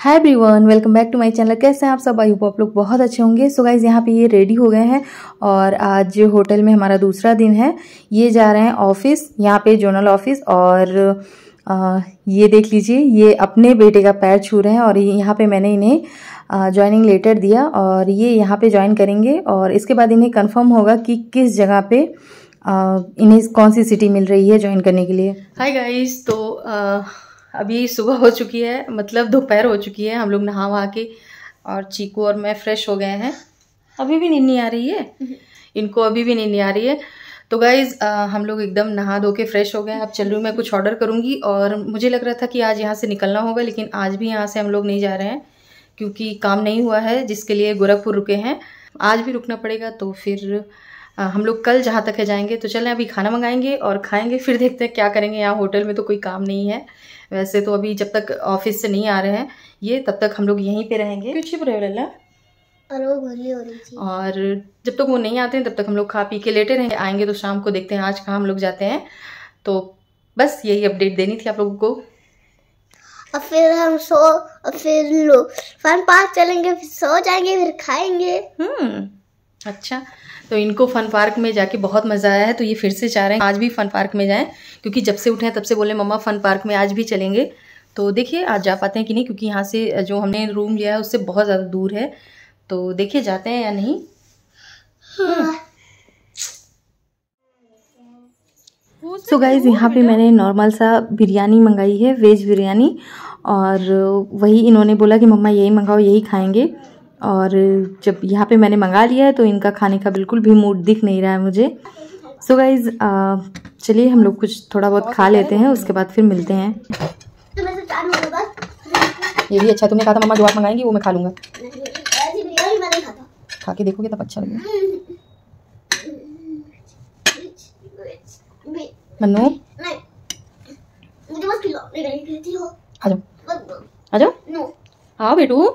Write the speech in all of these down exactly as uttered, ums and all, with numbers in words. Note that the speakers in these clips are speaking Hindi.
Hi everyone, welcome back to my channel. कैसे हैं आप सब? आई होप आप लोग बहुत अच्छे होंगे। सो गाइज यहाँ पे ये रेडी हो गए हैं और आज होटल में हमारा दूसरा दिन है। ये जा रहे हैं ऑफिस, यहाँ पे जोनल ऑफिस। और आ, ये देख लीजिए, ये अपने बेटे का पैर छू रहे हैं और यहाँ पे मैंने इन्हें ज्वाइनिंग लेटर दिया और ये यहाँ पे ज्वाइन करेंगे और इसके बाद इन्हें कंफर्म होगा कि किस जगह पे आ, इन्हें कौन सी सिटी मिल रही है ज्वाइन करने के लिए। हाय गाइस, तो आ, अभी सुबह हो चुकी है, मतलब दोपहर हो चुकी है। हम लोग नहा वहा के और चीकू और मैं फ्रेश हो गए हैं। अभी भी नींद नहीं आ रही है इनको, अभी भी नींद नहीं आ रही है। तो गाइज हम लोग एकदम नहा धो के फ्रेश हो गए हैं। अब चल रही हूँ, मैं कुछ ऑर्डर करूँगी और मुझे लग रहा था कि आज यहाँ से निकलना होगा, लेकिन आज भी यहाँ से हम लोग नहीं जा रहे हैं क्योंकि काम नहीं हुआ है जिसके लिए गोरखपुर रुके हैं। आज भी रुकना पड़ेगा, तो फिर आ, हम लोग कल जहाँ तक है जाएंगे। तो चलें अभी खाना मंगाएंगे और खाएंगे, फिर देखते हैं क्या करेंगे। यहाँ होटल में तो कोई काम नहीं है वैसे तो, अभी जब तक ऑफिस से नहीं आ रहे हैं ये तब तक हम लोग यहीं पे रहेंगे। क्यों छिप रहे हो लल्ला? और वो भली हो रही थी। और जब तक वो नहीं आते हैं तब तक हम लोग खा पी के लेटे रहेंगे। आएंगे तो शाम को देखते हैं आज कहाँ हम लोग जाते हैं। तो बस यही अपडेट देनी थी आप लोगों को। और फिर हम सो और फिर लोग फन पार्क चलेंगे, फिर सो जाएंगे, फिर खाएंगे। हम्म अच्छा, तो इनको फन पार्क में जाके बहुत मज़ा आया है, तो ये फिर से चाह रहे हैं आज भी फन पार्क में जाएं, क्योंकि जब से उठे हैं तब से बोले मम्मा फन पार्क में आज भी चलेंगे। तो देखिए आज जा पाते हैं कि नहीं, क्योंकि यहाँ से जो हमने रूम लिया है उससे बहुत ज़्यादा दूर है। तो देखिए जाते हैं या नहीं। सो गाइज यहाँ पे मैंने नॉर्मल सा बिरयानी मंगाई है, वेज बिरयानी। और वही इन्होंने बोला कि मम्मा यही मंगाओ, यही खाएंगे। और जब यहाँ पे मैंने मंगा लिया है तो इनका खाने का बिल्कुल भी मूड दिख नहीं रहा है मुझे। सो गाइज चलिए हम लोग कुछ थोड़ा बहुत खा लेते हैं, उसके बाद फिर मिलते हैं। ये भी अच्छा, तुमने कहा था मम्मा जो आप मंगाएंगी वो मैं खा लूँगा। खा के देखोगे तब अच्छा लगेगा। मन्नू आ जाओ, आ जाओ, आओ बेटू।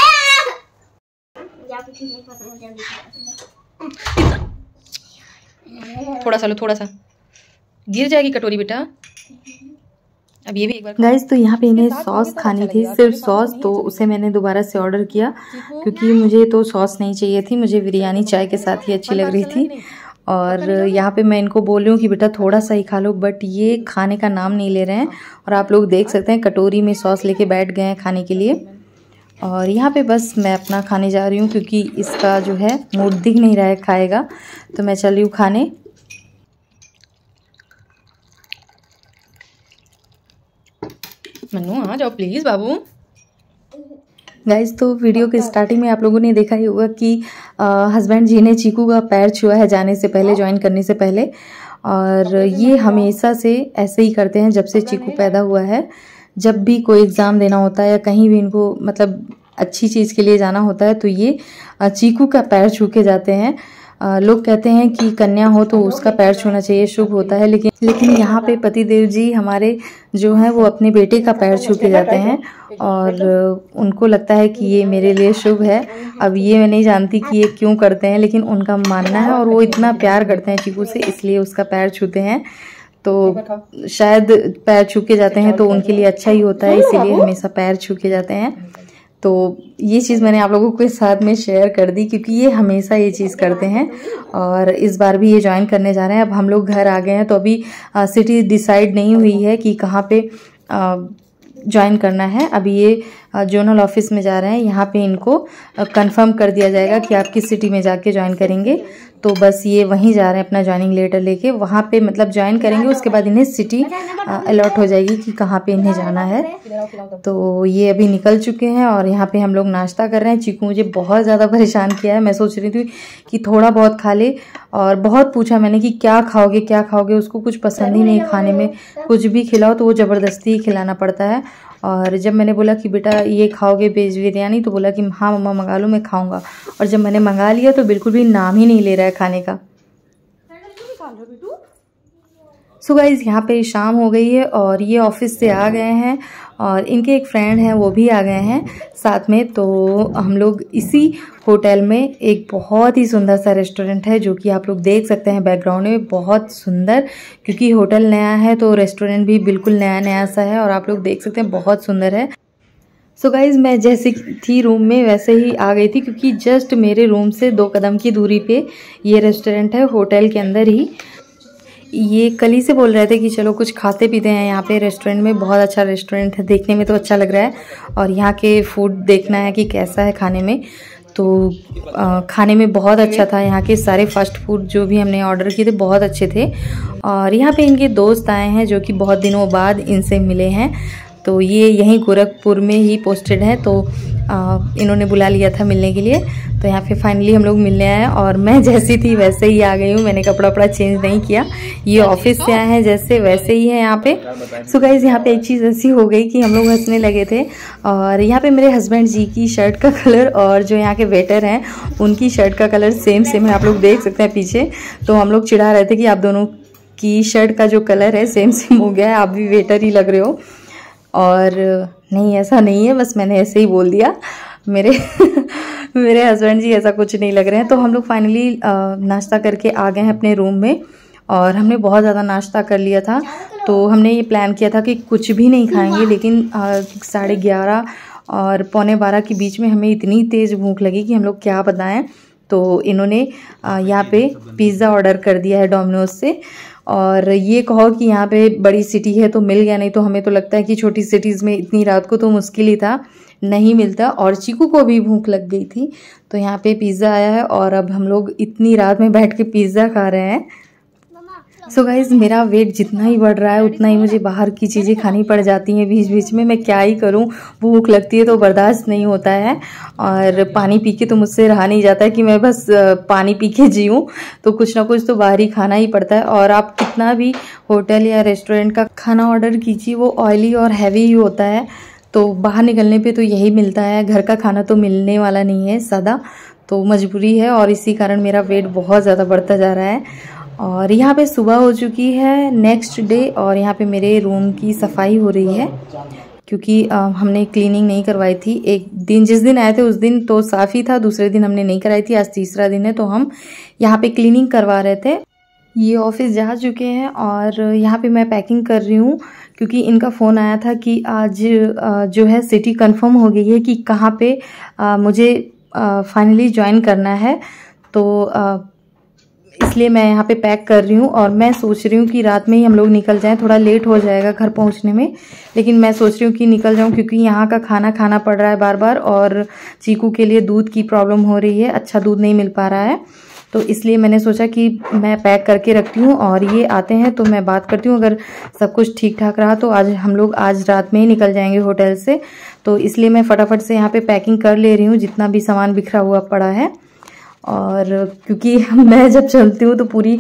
थोड़ा सा लो, थोड़ा सा गिर जाएगी कटोरी बेटा। अब ये भी एक बार गाइस, तो यहाँ पे इन्हें सॉस खानी थी, सिर्फ सॉस। तो उसे मैंने दोबारा से ऑर्डर किया क्योंकि मुझे तो सॉस नहीं चाहिए थी, मुझे बिरयानी चाय के साथ ही अच्छी लग रही थी। और यहाँ पे मैं इनको बोल रही हूँ कि बेटा थोड़ा सा ही खा लो, बट ये खाने का नाम नहीं ले रहे हैं। और आप लोग देख सकते हैं कटोरी में सॉस लेके बैठ गए हैं खाने के लिए। और यहाँ पे बस मैं अपना खाने जा रही हूँ क्योंकि इसका जो है मूड दिख नहीं रहा है खाएगा। तो मैं चल रही हूँ खाने। मन्नू आ जाओ प्लीज़ बाबू। गाइज, तो वीडियो के स्टार्टिंग में आप लोगों ने देखा ही होगा कि हस्बैंड जी ने चीकू का पैर छुआ है जाने से पहले, ज्वाइन करने से पहले। और ये हमेशा से ऐसे ही करते हैं जब से चीकू पैदा हुआ है। जब भी कोई एग्ज़ाम देना होता है या कहीं भी इनको मतलब अच्छी चीज़ के लिए जाना होता है तो ये चीकू का पैर छू के जाते हैं। लोग कहते हैं कि कन्या हो तो उसका पैर छूना चाहिए, शुभ होता है। लेकिन लेकिन यहाँ पे पतिदेव जी हमारे जो हैं वो अपने बेटे का पैर छू के जाते हैं और उनको लगता है कि ये मेरे लिए शुभ है। अब ये मैं नहीं जानती कि ये क्यों करते हैं, लेकिन उनका मानना है और वो इतना प्यार करते हैं चीकू से, इसलिए उसका पैर छूते हैं। तो शायद पैर छू के जाते हैं तो उनके लिए अच्छा ही होता है, इसीलिए हमेशा पैर छू के जाते हैं। तो ये चीज़ मैंने आप लोगों के साथ में शेयर कर दी क्योंकि ये हमेशा ये चीज़ करते हैं। और इस बार भी ये ज्वाइन करने जा रहे हैं। अब हम लोग घर आ गए हैं तो अभी आ, सिटी डिसाइड नहीं हुई है कि कहाँ पे ज्वाइन करना है। अभी ये जोनल ऑफिस में जा रहे हैं, यहाँ पे इनको कंफर्म कर दिया जाएगा कि आप किस सिटी में जाके ज्वाइन करेंगे। तो बस ये वहीं जा रहे हैं अपना ज्वाइनिंग लेटर लेके, वहाँ पे मतलब ज्वाइन करेंगे। उसके बाद इन्हें सिटी अलॉट हो जाएगी कि कहाँ पे इन्हें जाना है। तो ये अभी निकल चुके हैं और यहाँ पे हम लोग नाश्ता कर रहे हैं। चीकू मुझे बहुत ज़्यादा परेशान किया है। मैं सोच रही थी कि थोड़ा बहुत खा ले और बहुत पूछा मैंने कि क्या खाओगे क्या खाओगे। उसको कुछ पसंद ही नहीं खाने में, कुछ भी खिलाओ तो वो ज़बरदस्ती ही खिलाना पड़ता है। और जब मैंने बोला कि बेटा ये खाओगे वेज बिरयानी, तो बोला कि हाँ मम्मा मंगा लो, मैं खाऊंगा। और जब मैंने मंगा लिया तो बिल्कुल भी नाम ही नहीं ले रहा है खाने का। सो गाइज यहाँ पे शाम हो गई है और ये ऑफिस से आ गए हैं और इनके एक फ्रेंड हैं वो भी आ गए हैं साथ में। तो हम लोग इसी होटल में, एक बहुत ही सुंदर सा रेस्टोरेंट है जो कि आप लोग देख सकते हैं बैकग्राउंड में, बहुत सुंदर, क्योंकि होटल नया है तो रेस्टोरेंट भी बिल्कुल नया नया सा है और आप लोग देख सकते हैं बहुत सुंदर है। सो गाइज़ मैं जैसे थी रूम में वैसे ही आ गई थी, क्योंकि जस्ट मेरे रूम से दो कदम की दूरी पे ये रेस्टोरेंट है, होटल के अंदर ही। ये कल ही से बोल रहे थे कि चलो कुछ खाते पीते हैं यहाँ पे रेस्टोरेंट में। बहुत अच्छा रेस्टोरेंट है, देखने में तो अच्छा लग रहा है, और यहाँ के फूड देखना है कि कैसा है खाने में। तो आ, खाने में बहुत अच्छा था। यहाँ के सारे फास्ट फूड जो भी हमने ऑर्डर किए थे बहुत अच्छे थे। और यहाँ पे इनके दोस्त आए हैं जो कि बहुत दिनों बाद इनसे मिले हैं। तो ये यहीं गोरखपुर में ही पोस्टेड है, तो आ, इन्होंने बुला लिया था मिलने के लिए। तो यहाँ पे फाइनली हम लोग मिलने आए, और मैं जैसी थी वैसे ही आ गई हूँ। मैंने कपड़ा वपड़ा चेंज नहीं किया। ये ऑफिस से आए हैं जैसे वैसे ही है यहाँ पे। सो गाइस यहाँ पे एक चीज़ ऐसी हो गई कि हम लोग हंसने लगे थे, और यहाँ पे मेरे हस्बैंड जी की शर्ट का कलर और जो यहाँ के वेटर हैं उनकी शर्ट का कलर सेम सेम है। आप लोग देख सकते हैं पीछे। तो हम लोग चिढ़ा रहे थे कि आप दोनों की शर्ट का जो कलर है सेम सेम हो गया है, आप भी वेटर ही लग रहे हो। और नहीं, ऐसा नहीं है, बस मैंने ऐसे ही बोल दिया। मेरे मेरे हस्बैंड जी ऐसा कुछ नहीं लग रहे हैं। तो हम लोग फाइनली नाश्ता करके आ गए हैं अपने रूम में, और हमने बहुत ज़्यादा नाश्ता कर लिया था। तो हमने ये प्लान किया था कि कुछ भी नहीं खाएंगे, लेकिन साढ़े ग्यारह और पौने बारह के बीच में हमें इतनी तेज़ भूख लगी कि हम लोग क्या बताएं। तो इन्होंने यहाँ पे पिज़्ज़ा ऑर्डर कर दिया है डोमिनोज से। और ये कहो कि यहाँ पे बड़ी सिटी है तो मिल गया, नहीं तो हमें तो लगता है कि छोटी सिटीज़ में इतनी रात को तो मुश्किल ही था, नहीं मिलता। और चीकू को भी भूख लग गई थी, तो यहाँ पे पिज़्ज़ा आया है, और अब हम लोग इतनी रात में बैठ के पिज़्ज़ा खा रहे हैं। सो so गाइज़ मेरा वेट जितना ही बढ़ रहा है उतना ही मुझे बाहर की चीज़ें खानी पड़ जाती हैं बीच बीच में। मैं क्या ही करूं, भूख लगती है तो बर्दाश्त नहीं होता है, और पानी पी के तो मुझसे रहा नहीं जाता है कि मैं बस पानी पी के जीऊँ। तो कुछ ना कुछ तो बाहर ही खाना ही पड़ता है। और आप कितना भी होटल या रेस्टोरेंट का खाना ऑर्डर कीजिए, वो ऑयली और हैवी ही होता है। तो बाहर निकलने पे तो यही मिलता है, घर का खाना तो मिलने वाला नहीं है सादा। तो मजबूरी है, और इसी कारण मेरा वेट बहुत ज़्यादा बढ़ता जा रहा है। और यहाँ पे सुबह हो चुकी है नेक्स्ट डे, और यहाँ पे मेरे रूम की सफाई हो रही है, क्योंकि आ, हमने क्लीनिंग नहीं करवाई थी। एक दिन जिस दिन आए थे उस दिन तो साफ़ ही था, दूसरे दिन हमने नहीं कराई थी। आज तीसरा दिन है तो हम यहाँ पे क्लीनिंग करवा रहे थे। ये ऑफिस जा चुके हैं, और यहाँ पे मैं पैकिंग कर रही हूँ, क्योंकि इनका फ़ोन आया था कि आज जो है सिटी कंफर्म हो गई है कि कहाँ पे मुझे फाइनली ज्वाइन करना है। तो आ, इसलिए मैं यहाँ पे पैक कर रही हूँ, और मैं सोच रही हूँ कि रात में ही हम लोग निकल जाएं। थोड़ा लेट हो जाएगा घर पहुँचने में, लेकिन मैं सोच रही हूँ कि निकल जाऊँ, क्योंकि यहाँ का खाना खाना पड़ रहा है बार बार, और चीकू के लिए दूध की प्रॉब्लम हो रही है, अच्छा दूध नहीं मिल पा रहा है। तो इसलिए मैंने सोचा कि मैं पैक करके रखती हूँ, और ये आते हैं तो मैं बात करती हूँ। अगर सब कुछ ठीक ठाक रहा तो आज हम लोग आज रात में ही निकल जाएंगे होटल से। तो इसलिए मैं फटाफट से यहाँ पे पैकिंग कर ले रही हूँ, जितना भी सामान बिखरा हुआ पड़ा है। और क्योंकि मैं जब चलती हूँ तो पूरी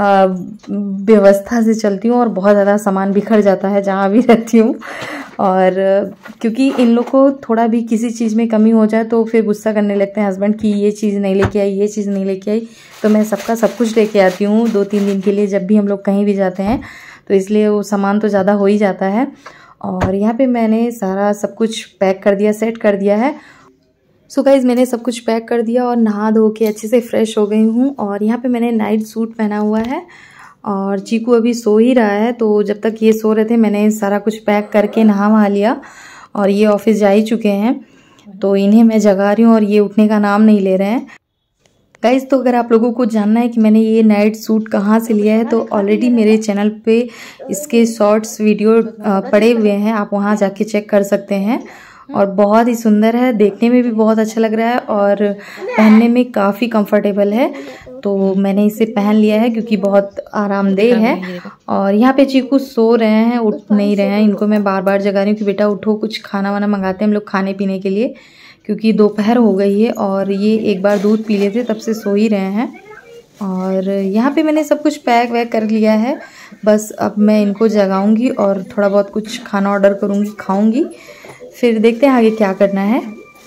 व्यवस्था से चलती हूँ, और बहुत ज़्यादा सामान बिखर जाता है जहाँ भी रहती हूँ। और क्योंकि इन लोग को थोड़ा भी किसी चीज़ में कमी हो जाए तो फिर गुस्सा करने लगते हैं हस्बैंड कि ये चीज़ नहीं लेके आई, ये चीज़ नहीं लेके आई। तो मैं सबका सब कुछ लेके आती हूँ दो तीन दिन के लिए, जब भी हम लोग कहीं भी जाते हैं। तो इसलिए वो सामान तो ज़्यादा हो ही जाता है। और यहाँ पे मैंने सारा सब कुछ पैक कर दिया, सेट कर दिया है। सो so गाइज़ मैंने सब कुछ पैक कर दिया, और नहा धो के अच्छे से फ्रेश हो गई हूँ। और यहाँ पे मैंने नाइट सूट पहना हुआ है, और चीकू अभी सो ही रहा है। तो जब तक ये सो रहे थे मैंने सारा कुछ पैक करके नहा वहा लिया, और ये ऑफिस जा ही चुके हैं। तो इन्हें मैं जगा रही हूँ, और ये उठने का नाम नहीं ले रहे हैं। गाइज़ तो अगर आप लोगों को जानना है कि मैंने ये नाइट सूट कहाँ से लिया है, तो ऑलरेडी मेरे चैनल पे इसके शॉर्ट्स वीडियो पड़े हुए हैं, आप वहाँ जाके चेक कर सकते हैं। और बहुत ही सुंदर है, देखने में भी बहुत अच्छा लग रहा है, और पहनने में काफ़ी कंफर्टेबल है। तो मैंने इसे पहन लिया है क्योंकि बहुत आरामदेह है। और यहाँ पे चीकू सो रहे हैं, उठ नहीं रहे हैं। इनको मैं बार बार जगा रही हूँ कि बेटा उठो, कुछ खाना वाना मंगाते हैं हम लोग खाने पीने के लिए, क्योंकि दोपहर हो गई है। और ये एक बार दूध पी लेते तब से सो ही रहे हैं। और यहाँ पे मैंने सब कुछ पैक वैक कर लिया है, बस अब मैं इनको जगाऊंगी और थोड़ा बहुत कुछ खाना ऑर्डर करूँगी, खाऊंगी, फिर देखते हैं आगे क्या करना है।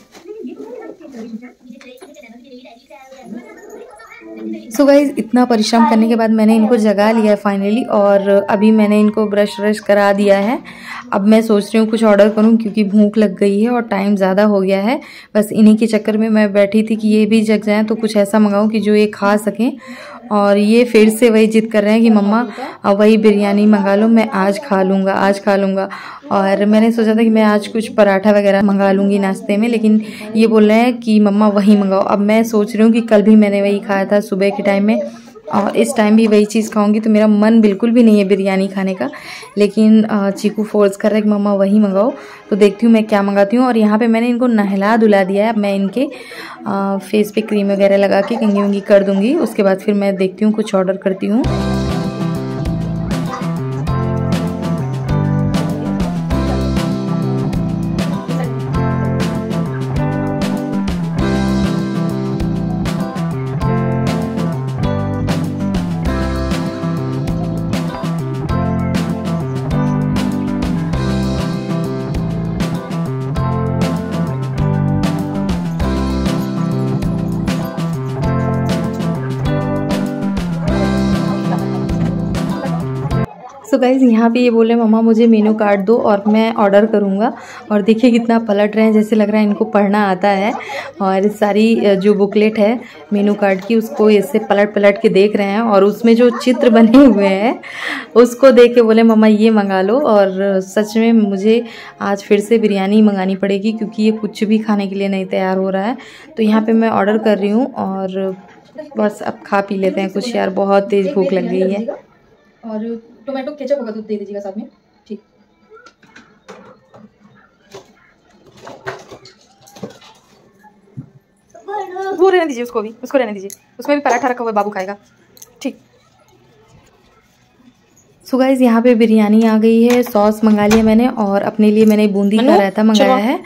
सो so गाइज इतना परिश्रम करने के बाद मैंने इनको जगा लिया है फाइनली, और अभी मैंने इनको ब्रश व्रश करा दिया है। अब मैं सोच रही हूँ कुछ ऑर्डर करूँ, क्योंकि भूख लग गई है और टाइम ज़्यादा हो गया है। बस इन्हीं के चक्कर में मैं बैठी थी कि ये भी जग जाएं, तो कुछ ऐसा मंगाऊँ कि जो ये खा सकें। और ये फिर से वही जिद कर रहे हैं कि मम्मा वही बिरयानी मंगा लो, मैं आज खा लूँगा आज खा लूँगा। और मैंने सोचा था कि मैं आज कुछ पराठा वगैरह मंगा लूँगी नाश्ते में, लेकिन ये बोल रहे हैं कि मम्मा वही मंगाओ। अब मैं सोच रही हूँ कि कल भी मैंने वही खाया था सुबह के टाइम में और इस टाइम भी वही चीज़ खाऊंगी, तो मेरा मन बिल्कुल भी नहीं है बिरयानी खाने का। लेकिन चीकू फोर्स कर रहा है कि मम्मा वही मंगाओ, तो देखती हूँ मैं क्या मंगाती हूँ। और यहाँ पे मैंने इनको नहला धुला दिया है। अब मैं इनके आ, फेस पे क्रीम वगैरह लगा के कंघी वंगी कर दूँगी। उसके बाद फिर मैं देखती हूँ कुछ ऑर्डर करती हूँ। सो गाइज़ यहाँ पे ये बोले मम्मा मुझे मेनू कार्ड दो और मैं ऑर्डर करूँगा। और देखिए कितना पलट रहे हैं, जैसे लग रहा है इनको पढ़ना आता है। और सारी जो बुकलेट है मेनू कार्ड की उसको ऐसे पलट पलट के देख रहे हैं और उसमें जो चित्र बने हुए हैं उसको देख के बोले मम्मा ये मंगा लो। और सच में मुझे आज फिर से बिरयानी मंगानी पड़ेगी क्योंकि ये कुछ भी खाने के लिए नहीं तैयार हो रहा है। तो यहाँ पर मैं ऑर्डर कर रही हूँ और बस अब खा पी लेते हैं कुछ, यार बहुत तेज़ भूख लग गई है। और टोमेटो केचप होगा तो दे दीजिएगा साथ में, ठीक। वो रहने दीजिए, उसको भी उसको रहने दीजिए, उसमें भी पराठा रखा हुआ है, बाबू खाएगा, ठीक। सो गाइस यहाँ पे बिरयानी आ गई है, सॉस मंगा लिया मैंने और अपने लिए मैंने बूंदी का रायता मंगाया है।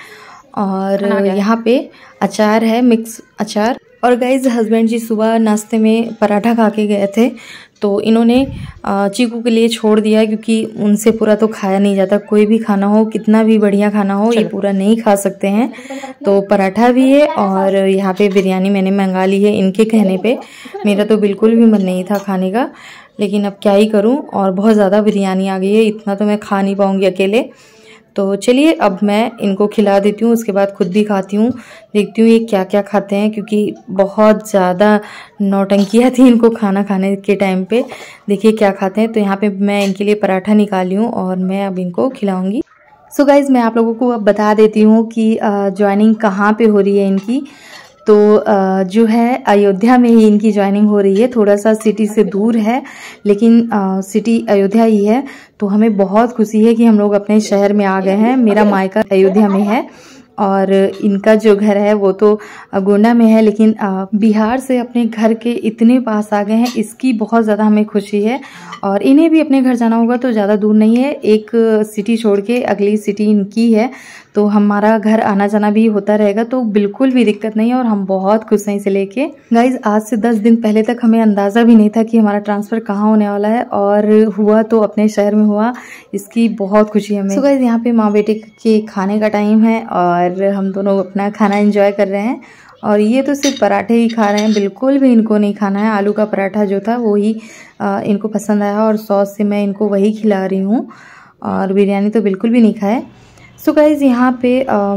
और यहाँ पे अचार है, मिक्स अचार। और गाइज हस्बैंड जी सुबह नाश्ते में पराठा खा के गए थे, तो इन्होंने चीकू के लिए छोड़ दिया क्योंकि उनसे पूरा तो खाया नहीं जाता। कोई भी खाना हो, कितना भी बढ़िया खाना हो, ये पूरा नहीं खा सकते हैं। तो पराठा भी है और यहाँ पे बिरयानी मैंने मंगा ली है इनके कहने पे। मेरा तो बिल्कुल भी मन नहीं था खाने का, लेकिन अब क्या ही करूँ। और बहुत ज़्यादा बिरयानी आ गई है, इतना तो मैं खा नहीं पाऊँगी अकेले। तो चलिए अब मैं इनको खिला देती हूँ, उसके बाद खुद भी खाती हूँ, देखती हूँ ये क्या क्या खाते हैं, क्योंकि बहुत ज़्यादा नौटंकियाँ थी इनको खाना खाने के टाइम पे। देखिए क्या खाते हैं। तो यहाँ पे मैं इनके लिए पराठा निकाली हूँ और मैं अब इनको खिलाऊँगी। सो गाइज़ मैं आप लोगों को अब बता देती हूँ कि ज्वाइनिंग कहाँ पे हो रही है इनकी। तो जो है अयोध्या में ही इनकी ज्वाइनिंग हो रही है, थोड़ा सा सिटी से दूर है लेकिन सिटी अयोध्या ही है। तो हमें बहुत खुशी है कि हम लोग अपने शहर में आ गए हैं। मेरा मायका अयोध्या में है और इनका जो घर है वो तो गोंडा में है, लेकिन बिहार से अपने घर के इतने पास आ गए हैं, इसकी बहुत ज़्यादा हमें खुशी है। और इन्हें भी अपने घर जाना होगा, तो ज़्यादा दूर नहीं है, एक सिटी छोड़ के अगली सिटी इनकी है। तो हमारा घर आना जाना भी होता रहेगा, तो बिल्कुल भी दिक्कत नहीं है और हम बहुत खुश हैं इसे लेके। गाइज आज से दस दिन पहले तक हमें अंदाज़ा भी नहीं था कि हमारा ट्रांसफ़र कहाँ होने वाला है, और हुआ तो अपने शहर में हुआ, इसकी बहुत खुशी हमें। सो गाइज यहाँ पे माँ बेटे के खाने का टाइम है और हम दोनों अपना खाना एंजॉय कर रहे हैं। और ये तो सिर्फ पराठे ही खा रहे हैं, बिल्कुल भी इनको नहीं खाना है। आलू का पराठा जो था वो ही इनको पसंद आया और सॉस से मैं इनको वही खिला रही हूँ, और बिरयानी तो बिल्कुल भी नहीं खाए। सो गाइज़ यहाँ पे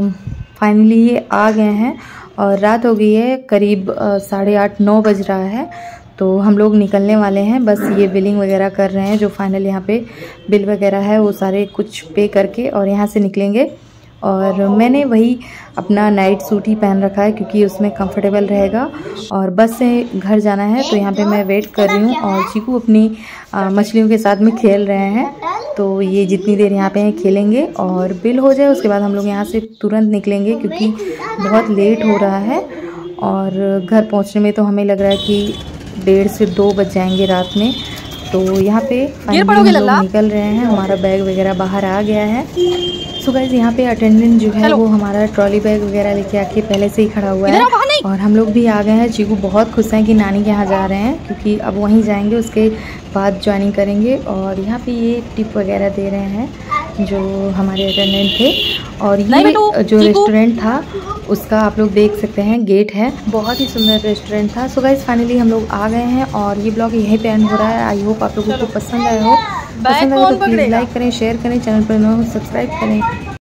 फाइनली ये आ गए हैं और रात हो गई है, करीब साढ़े आठ नौ बज रहा है। तो हम लोग निकलने वाले हैं, बस ये बिलिंग वगैरह कर रहे हैं, जो फाइनल यहाँ पे बिल वगैरह है वो सारे कुछ पे करके और यहाँ से निकलेंगे। और मैंने वही अपना नाइट सूट ही पहन रखा है क्योंकि उसमें कंफर्टेबल रहेगा, और बस से घर जाना है। तो यहाँ पे मैं वेट कर रही हूँ और चीकू अपनी मछलियों के साथ में खेल रहे हैं। तो ये जितनी देर यहाँ पे हैं खेलेंगे और बिल हो जाए उसके बाद हम लोग यहाँ से तुरंत निकलेंगे, क्योंकि बहुत लेट हो रहा है और घर पहुँचने में तो हमें लग रहा है कि डेढ़ से दो बज जाएंगे रात में। तो यहाँ पे फाइनली हम लोग निकल रहे हैं, हमारा बैग वगैरह बाहर आ गया है। सो गाइस यहाँ पे अटेंडेंट जो है वो हमारा ट्रॉली बैग वगैरह लेके आके पहले से ही खड़ा हुआ है और हम लोग भी आ गए हैं। चीकू बहुत खुश हैं कि नानी के यहाँ जा रहे हैं, क्योंकि अब वहीं जाएंगे, उसके बाद ज्वाइनिंग करेंगे। और यहाँ पे ये टिप वगैरह दे रहे हैं जो हमारे अटेंडेंट थे। और ये जो रेस्टोरेंट था उसका आप लोग देख सकते हैं, गेट है, बहुत ही सुंदर रेस्टोरेंट था। सो गाइस फाइनली हम लोग आ गए हैं और ये ब्लॉग यहीं पे एंड हो रहा है। आई होप आप लोगों को पसंद आया हो। पसंद आया तो प्लीज़ लाइक करें, शेयर करें, चैनल पर नए हो सब्सक्राइब करें।